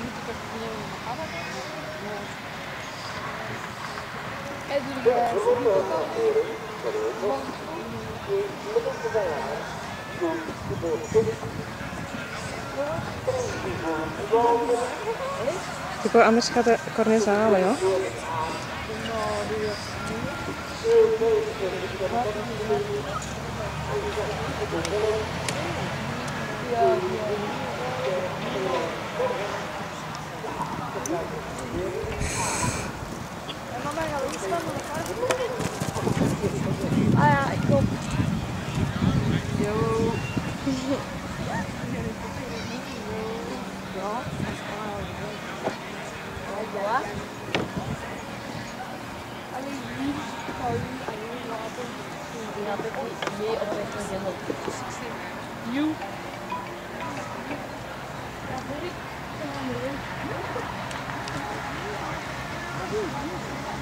Tipo, anders gaat de Cornelis halen, ja? Mama gaat ook staan met elkaar. Ah ja, ik kom. Yo. Ja. Alleen wie zou je alleen laten? Die had ik niet mee op weg naar Gendel. You. Ja, hoor ik.